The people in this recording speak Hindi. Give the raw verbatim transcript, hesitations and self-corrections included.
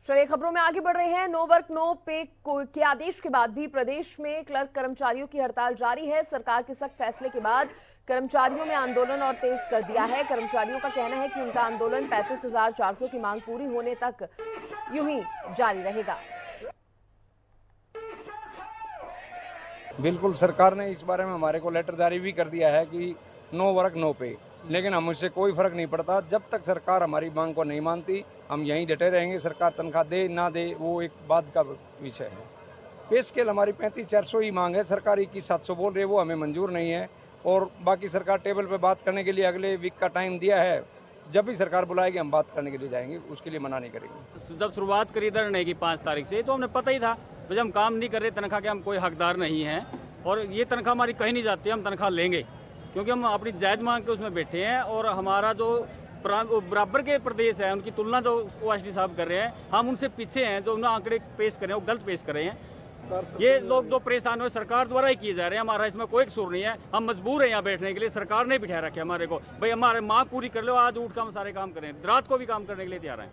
चलिए खबरों में आगे बढ़ रहे हैं। नो वर्क नो पे के आदेश के बाद भी प्रदेश में क्लर्क कर्मचारियों की हड़ताल जारी है। सरकार के सख्त फैसले के बाद कर्मचारियों ने आंदोलन और तेज कर दिया है। कर्मचारियों का कहना है कि उनका आंदोलन पैंतीस हजार चार सौ की मांग पूरी होने तक यूं ही जारी रहेगा। बिल्कुल, सरकार ने इस बारे में हमारे को लेटर जारी भी कर दिया है कि नो वर्क नो पे, लेकिन हम उससे कोई फर्क नहीं पड़ता। जब तक सरकार हमारी मांग को नहीं मानती हम यहीं डटे रहेंगे। सरकार तनख्वाह दे ना दे वो एक बाद का विषय है। पे स्केल हमारी पैंतीस चार सौ ही मांग है, सरकार इक्कीस सात सौ बोल रही है, वो हमें मंजूर नहीं है। और बाकी सरकार टेबल पे बात करने के लिए अगले वीक का टाइम दिया है। जब भी सरकार बुलाएगी हम बात करने के लिए जाएंगे, उसके लिए मना नहीं करेंगे। जब शुरुआत करी धरने की पाँच तारीख से तो हमें पता ही था जब हम काम नहीं कर रहे तनख्वाह के हम कोई हकदार नहीं हैं और ये तनख्वाह हमारी कहीं नहीं जाती, हम तनख्वाह लेंगे क्योंकि हम अपनी जायज़ मांग के उसमें बैठे हैं। और हमारा जो बराबर के प्रदेश है उनकी तुलना जो ओएसडी साहब कर रहे हैं, हम उनसे पीछे हैं। जो उन्होंने आंकड़े पेश कर रहे हैं वो गलत पेश कर रहे हैं। ये लोग जो परेशान हुए सरकार द्वारा ही किए जा रहे हैं, हमारा इसमें कोई कसूर नहीं है। हम मजबूर हैं यहाँ बैठने के लिए, सरकार ने बिठा रखे हमारे को। भाई हमारे मांग पूरी कर लो, आज उठ कर हम सारे काम करें, रात को भी काम करने के लिए तैयार हैं।